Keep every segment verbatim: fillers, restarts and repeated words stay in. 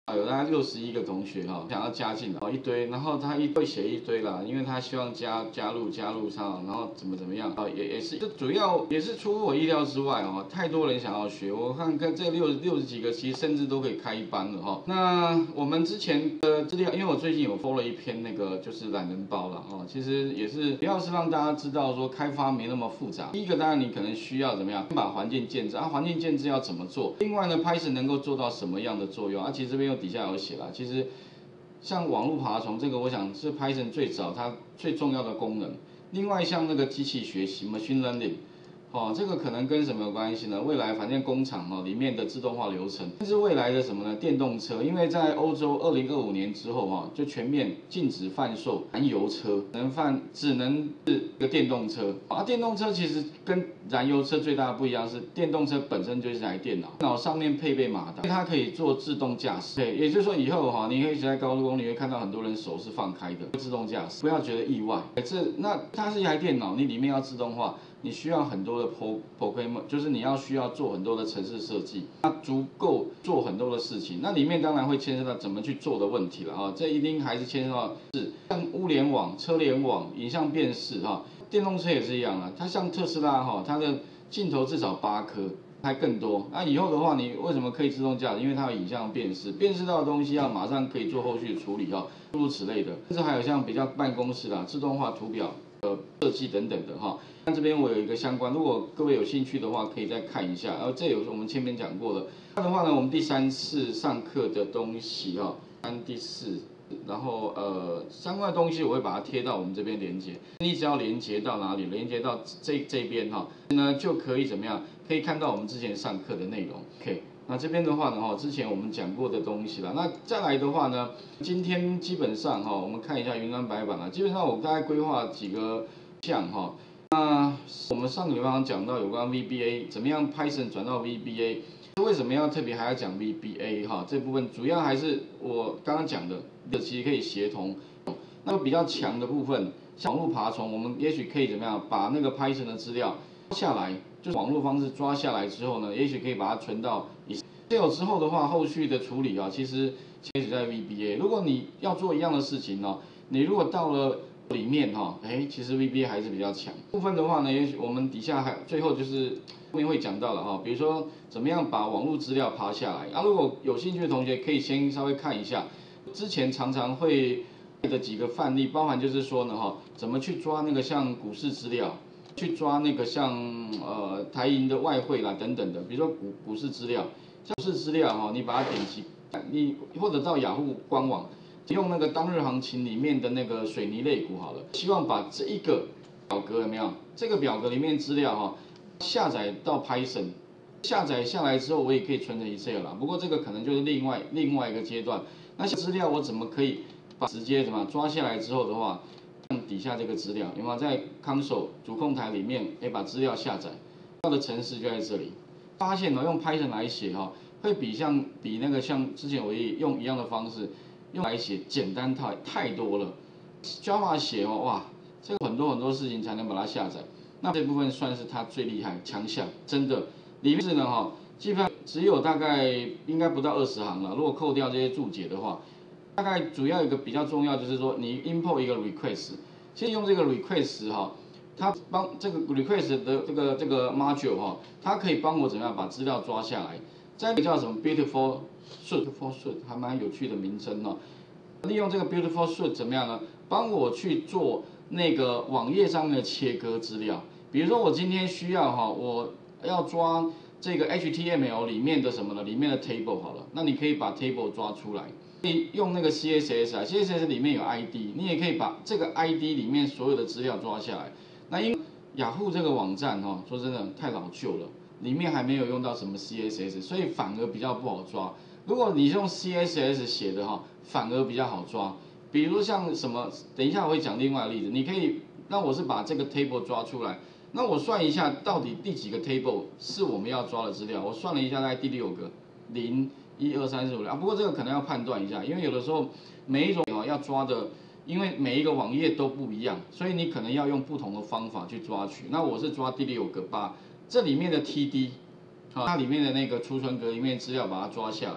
有大概六十一个同学哈，想要加进来，一堆，然后他一堆写一堆啦，因为他希望加加入加入上，然后怎么怎么样啊，也也是，这主要也是出乎我意料之外哦，太多人想要学，我看看这六六十几个，其实甚至都可以开一班了哈。那我们之前的资料，因为我最近有 po 了一篇那个就是懒人包了哦，其实也是主要是让大家知道说开发没那么复杂。第一个当然你可能需要怎么样，把环境建制啊，环境建制要怎么做？另外呢 ，Python 能够做到什么样的作用啊？其实这边有底下有写啦，其实像网络爬虫这个，我想是 Python 最早它最重要的功能。另外像那个机器学习 （machine learning）。哦，这个可能跟什么有关系呢？未来反正工厂哦里面的自动化流程，甚至未来的什么呢？电动车，因为在欧洲二零二五年之后哈，就全面禁止贩售燃油车，能贩只能是个电动车。啊，电动车其实跟燃油车最大的不一样是，电动车本身就是一台电脑，电脑上面配备马达，它可以做自动驾驶。对，也就是说以后哈，你可以在高速公路会看到很多人手是放开的，自动驾驶，不要觉得意外。这那它是一台电脑，你里面要自动化。你需要很多的 Pokemon， 就是你要需要做很多的程式设计，它足够做很多的事情。那里面当然会牵涉到怎么去做的问题了啊，这一定还是牵涉到是像物联网、车联网、影像辨识哈，电动车也是一样啊。它像特斯拉哈，它的镜头至少八颗，还更多。那以后的话，你为什么可以自动驾驶？因为它有影像辨识，辨识到的东西要马上可以做后续处理哈，诸如此类的。甚至还有像比较办公室啦，自动化图表。呃，设计等等的哈，那这边我有一个相关，如果各位有兴趣的话，可以再看一下。然后这有我们前面讲过的，那的话呢，我们第三次上课的东西哈，三第四，然后呃相关的东西我会把它贴到我们这边连接，你只要连接到哪里，连接到这这边哈，呢就可以怎么样？可以看到我们之前上课的内容。OK。那这边的话呢，哈，之前我们讲过的东西了。那再来的话呢，今天基本上哈，我们看一下云端白板了。基本上我大概规划几个项哈。那我们上个礼拜讲到有关 V B A， 怎么样 Python 转到 V B A， 为什么要特别还要讲 V B A 哈？这部分主要还是我刚刚讲的，其实可以协同。那么比较强的部分，像网络爬虫，我们也许可以怎么样，把那个 Python 的资料下来。就是网络方式抓下来之后呢，也许可以把它存到 Excel 之后的话，后续的处理啊，其实其实在 V B A。如果你要做一样的事情呢，你如果到了里面哈，哎，其实 V B A 还是比较强。部分的话呢，也许我们底下还最后就是后面会讲到了哈，比如说怎么样把网络资料爬下来啊。如果有兴趣的同学可以先稍微看一下，之前常常会的几个范例，包含就是说呢哈，怎么去抓那个像股市资料。去抓那个像呃台银的外汇啦等等的，比如说股股市资料，股市资料哈，你把它点击，你或者到雅虎官网，用那个当日行情里面的那个水泥类股好了，希望把这一个表格有没有？这个表格里面资料哈，下载到 Python， 下载下来之后我也可以存成 Excel 啦，不过这个可能就是另外另外一个阶段。那资料我怎么可以把直接怎么抓下来之后的话？底下这个资料有没有在 console 主控台里面，哎，把资料下载，要的程式就在这里。发现呢，用 Python 来写哈，会比像比那个像之前我也用一样的方式用来写简单太太多了。Java 写哦，哇，这个很多很多事情才能把它下载。那这部分算是它最厉害强项，真的。里面是呢哈，基本上只有大概应该不到二十行了，如果扣掉这些注解的话。大概主要一个比较重要就是说，你 import 一个 request， 其实用这个 request 哈，它帮这个 request 的这个这个 module 哈，它可以帮我怎么样把资料抓下来。再一个叫什么 beautiful suite，beautiful suite 还蛮有趣的名称哦。利用这个 beautiful suite 怎么样呢？帮我去做那个网页上面的切割资料。比如说我今天需要哈，我要抓这个 H T M L 里面的什么呢？里面的 table 好了，那你可以把 table 抓出来。可以用那个 C S S 啊 ，C S S 里面有 I D， 你也可以把这个 I D 里面所有的资料抓下来。那因为雅虎这个网站哈，说真的太老旧了，里面还没有用到什么 C S S， 所以反而比较不好抓。如果你用 C S S 写的哈，反而比较好抓。比如像什么，等一下我会讲另外的例子，你可以，那我是把这个 table 抓出来，那我算一下到底第几个 table 是我们要抓的资料，我算了一下，大概第六个零。一二三四五六啊，不过这个可能要判断一下，因为有的时候每一种哦要抓的，因为每一个网页都不一样，所以你可能要用不同的方法去抓取。那我是抓第六个，把这里面的 T D， 啊，它里面的那个储存格里面资料把它抓下来。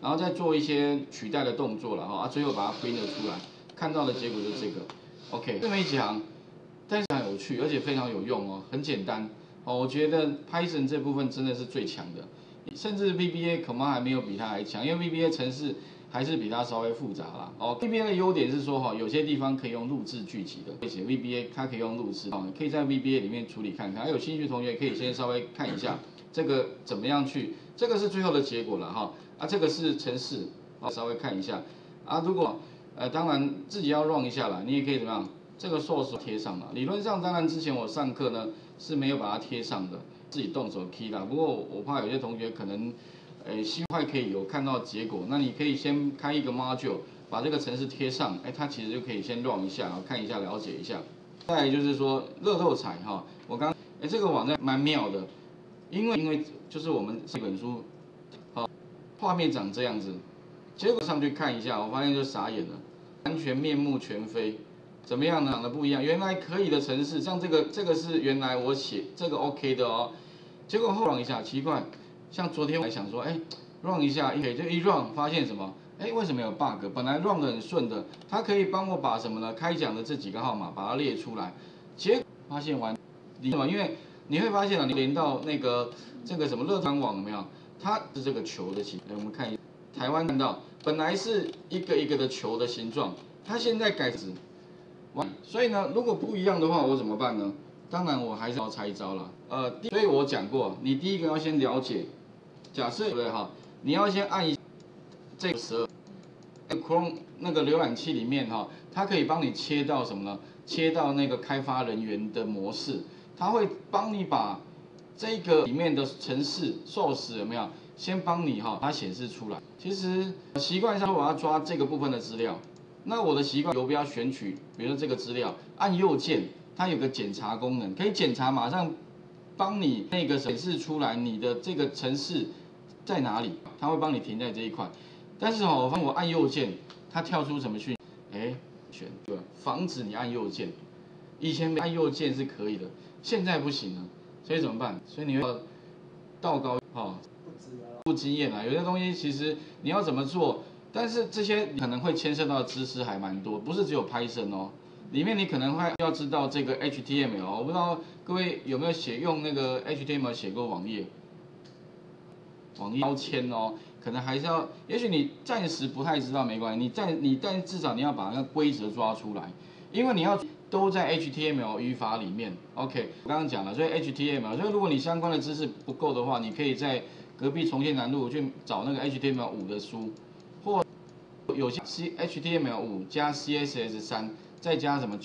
然后再做一些取代的动作了哈，啊，最后把它 print 出来，看到的结果就是这个。OK， 这么一讲，但是很有趣，而且非常有用哦，很简单哦。我觉得 Python 这部分真的是最强的，甚至 V B A 恐怕还没有比它还强，因为 V B A 程式还是比它稍微复杂啦。哦 ，V B A 的优点是说哈，有些地方可以用录制句集的，而且 V B A 它可以用录制哦，可以在 V B A 里面处理看看。还有兴趣的同学可以先稍微看一下这个怎么样去，这个是最后的结果了哈。啊，这个是程式，哦，稍微看一下。啊，如果呃，当然自己要 run 一下啦，你也可以怎么样？这个 source 贴上了。理论上，当然之前我上课呢是没有把它贴上的，自己动手 key 啦。不过我怕有些同学可能，呃，希望快可以有看到结果，那你可以先开一个 module， 把这个程式贴上，哎，它其实就可以先 run 一下，然后看一下，了解一下。再来就是说乐透彩哈，我刚，哎，这个网站蛮妙的，因为因为就是我们这本书，好，画面长这样子。结果上去看一下，我发现就傻眼了，完全面目全非。怎么样呢？长得不一样。原来可以的程式，像这个，这个是原来我写这个 OK 的哦。结果后 run 一下，奇怪，像昨天我还想说，哎 ，run 一下，就一 run 发现什么？哎，为什么有 bug？ 本来 run 的很顺的，它可以帮我把什么呢？开奖的这几个号码把它列出来，结果发现完，为什么？因为你会发现啊，你连到那个这个什么乐团网有没有？它是这个球的形，我们看一下。台湾看到，本来是一个一个的球的形状，它现在改成，所以呢，如果不一样的话，我怎么办呢？当然我还是要拆招了。呃，所以我讲过，你第一个要先了解，假设对不对哈？你要先按一这个十二 ，Chrome 那个浏览器里面哈，它可以帮你切到什么呢？切到那个开发人员的模式，它会帮你把这个里面的程式 source 有没有？先帮你哈，把它显示出来。其实习惯上我要抓这个部分的资料，那我的习惯游标选取，比如说这个资料，按右键，它有个检查功能，可以检查，马上帮你那个显示出来你的这个程式在哪里，它会帮你停在这一块。但是哈，我发现我按右键，它跳出什么讯？哎，选对，防止你按右键。以前按右键是可以的，现在不行了，所以怎么办？所以你要道高哈。不经验啊，有些东西其实你要怎么做，但是这些可能会牵涉到的知识还蛮多，不是只有 Python 哦，里面你可能会要知道这个 H T M L， 我不知道各位有没有写用那个 H T M L 写过网页，网页标签哦，可能还是要，也许你暂时不太知道没关系，你暂你但至少你要把那个规则抓出来，因为你要都在 H T M L 语法里面 ，OK， 我刚刚讲了，所以 H T M L， 所以如果你相关的知识不够的话，你可以在隔壁重庆南路去找那个 H T M L 五的书，或有些 C H T M L 五加 C S S 三，再加什么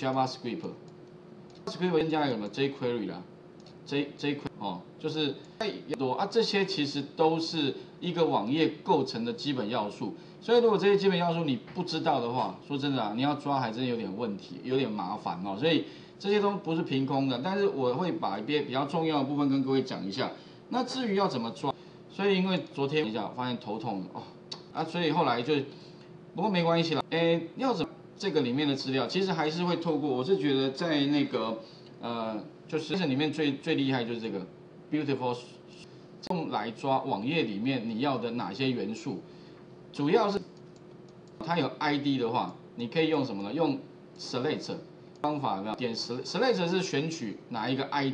JavaScript，JavaScript 增加什么 jQuery 啦 ，J jQuery 哦，就是太多啊，这些其实都是一个网页构成的基本要素。所以如果这些基本要素你不知道的话，说真的啊，你要抓还真有点问题，有点麻烦哦。所以这些都不是凭空的，但是我会把一些比较重要的部分跟各位讲一下。那至于要怎么抓？所以因为昨天一下发现头痛哦，啊，所以后来就，不过没关系啦，诶，要怎么这个里面的资料，其实还是会透过，我是觉得在那个呃，就是里面最最厉害就是这个 Beautiful， 用来抓网页里面你要的哪些元素，主要是它有 I D 的话，你可以用什么呢？用 Select 方法有没有？点 Select 是选取哪一个 I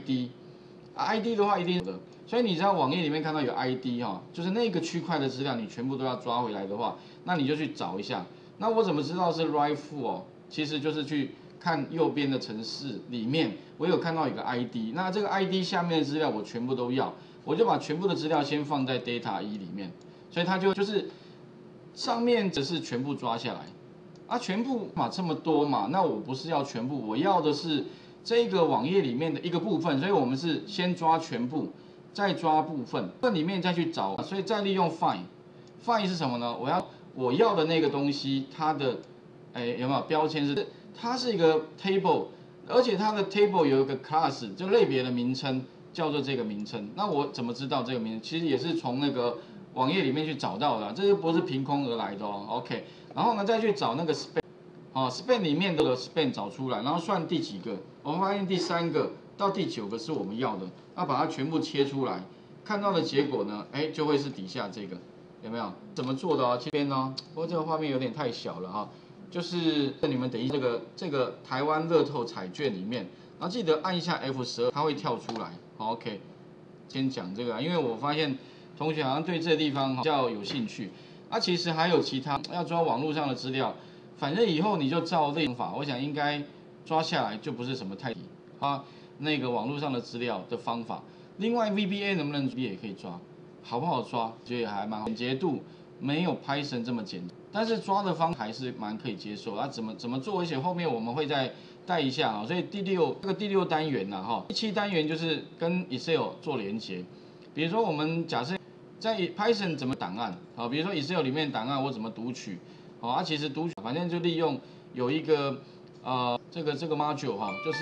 D，I D 的话一定有的。所以你知道网页里面看到有 I D 哈，就是那个区块的资料你全部都要抓回来的话，那你就去找一下。那我怎么知道是 rightful 哦？其实就是去看右边的程式里面，我有看到有个 I D， 那这个 I D 下面的资料我全部都要，我就把全部的资料先放在 data 一里面，所以它就就是上面只是全部抓下来，啊，全部嘛这么多嘛，那我不是要全部，我要的是这个网页里面的一个部分，所以我们是先抓全部。再抓部分，这里面再去找，所以再利用 find，find 是什么呢？我要我要的那个东西，它的，哎有没有标签是？它是一个 table， 而且它的 table 有一个 class， 就类别的名称叫做这个名称。那我怎么知道这个名称？其实也是从那个网页里面去找到的，这个不是凭空而来的哦。OK， 然后呢再去找那个 span， 哦 span 里面的 span 找出来，然后算第几个，我们发现第三个。到第九个是我们要的，要把它全部切出来，看到的结果呢，哎，就会是底下这个有没有？怎么做的哦？这边呢？不过这个画面有点太小了哈。就是你们等一这个这个台湾乐透彩券里面，然后记得按一下 F 十二，它会跳出来。好 ，OK。先讲这个，因为我发现同学好像对这个地方比较有兴趣。啊，其实还有其他要抓网络上的资料，反正以后你就照这种法，我想应该抓下来就不是什么太啊那个网络上的资料的方法。另外 V B A 能不能也可以抓，好不好抓？觉得还蛮简洁度没有 Python 这么简单，但是抓的方还是蛮可以接受。啊，怎么怎么做？而且后面我们会再带一下啊。所以第六这个第六单元呐，哈，第七单元就是跟 Excel 做连接。比如说我们假设在 Python 怎么档案，好，比如说 Excel 里面档案我怎么读取，好，啊，其实读取反正就利用有一个呃这个这个 module 哈，就是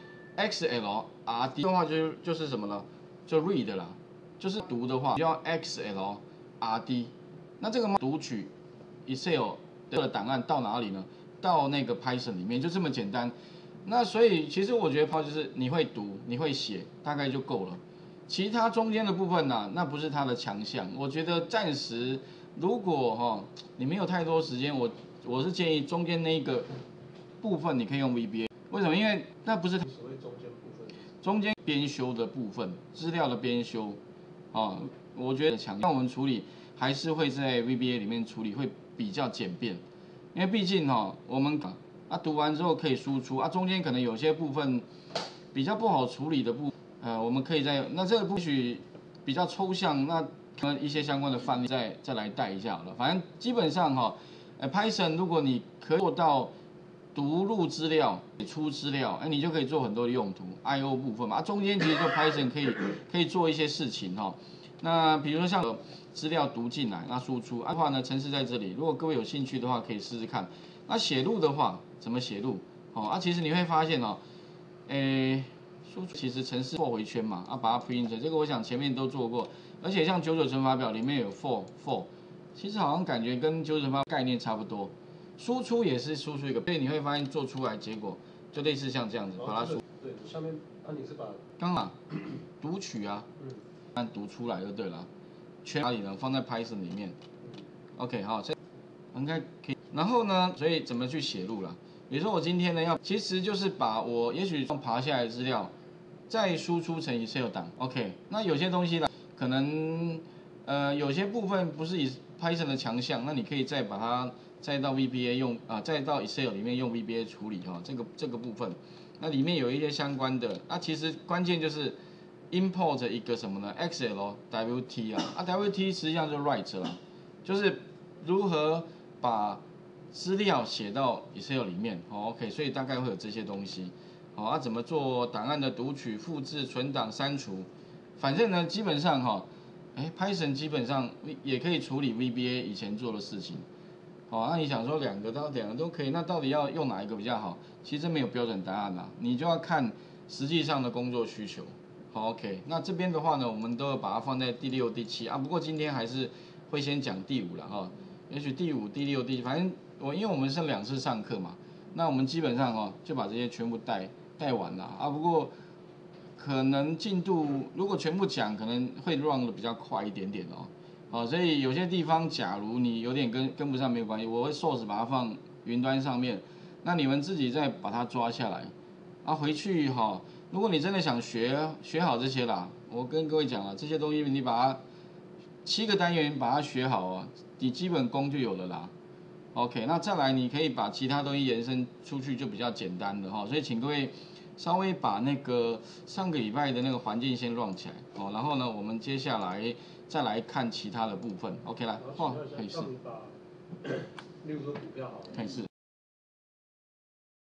X L R D 的话就就是什么呢？就 read 啦，就是读的话就要 X L R D。那这个读取 Excel 的档案到哪里呢？到那个 Python 里面，就这么简单。那所以其实我觉得 Python 就是你会读，你会写，大概就够了。其他中间的部分呢、啊，那不是它的强项。我觉得暂时如果哈、哦、你没有太多时间，我我是建议中间那一个部分你可以用 V B A。为什么？因为那不是所谓中间部分， 中间编修的部分，资料的编修，哦，我觉得强。那我们处理还是会在 V B A 里面处理，会比较简便。因为毕竟哈、哦，我们啊读完之后可以输出啊，中间可能有些部分比较不好处理的部分，呃，我们可以在那这个或许比较抽象，那可能一些相关的范例再再来带一下好了。反正基本上哈、哦，呃 ，Python 如果你可以做到读入资料、出资料，哎，你就可以做很多的用途 ，I O 部分嘛。啊，中间其实就 Python 可以可以做一些事情哈、哦。那比如说像资料读进来，那输出，啊的话呢，程式在这里。如果各位有兴趣的话，可以试试看。那写入的话，怎么写入？哦，啊，其实你会发现哦，诶，输出其实程式 for 回圈嘛，啊，把它 print 这个我想前面都做过。而且像九九乘法表里面有 for for， 其实好像感觉跟九九乘法概念差不多。输出也是输出一个，所以你会发现做出来结果就类似像这样子，把它输。 对，下面啊你是把刚好读取啊，嗯，按读出来就对了。圈哪里呢？放在 Python 里面。OK， 好，这应该可以。然后呢，所以怎么去写入啦？比如说我今天呢要，其实就是把我也许爬下来的资料，再输出成 Excel 档。OK， 那有些东西呢，可能呃有些部分不是以 Python 的强项，那你可以再把它。再到 V B A 用啊，再到 Excel 里面用 V B A 处理哈、哦，这个这个部分，那里面有一些相关的，那其实关键就是 import 一个什么呢 ？X L W T 啊，啊 W T 实际上就 write 啦，就是如何把资料写到 Excel 里面，哦 OK， 所以大概会有这些东西，好、哦、啊，怎么做档案的读取、复制、存档、删除，反正呢，基本上哈、哦，哎 Python 基本上也可以处理 V B A 以前做的事情。好，那你想说两个到两个都可以，那到底要用哪一个比较好？其实没有标准答案啦，你就要看实际上的工作需求。好 ，OK， 那这边的话呢，我们都要把它放在第六、第七啊。不过今天还是会先讲第五了哈，也许第五、第六、第，反正我因为我们是两次上课嘛，那我们基本上哦就把这些全部带带完了啊。不过可能进度如果全部讲，可能会 run 的比较快一点点哦。好，所以有些地方，假如你有点跟跟不上没有关系，我会 source 把它放云端上面，那你们自己再把它抓下来，啊回去哈，如果你真的想学学好这些啦，我跟各位讲了，这些东西你把它七个单元把它学好啊，你基本功就有了啦。OK， 那再来你可以把其他东西延伸出去就比较简单的哈，所以请各位稍微把那个上个礼拜的那个环境先 run 起来哦，然后呢，我们接下来再来看其他的部分。OK， 来，哦，可以试。 例如说股票好了。 可以试。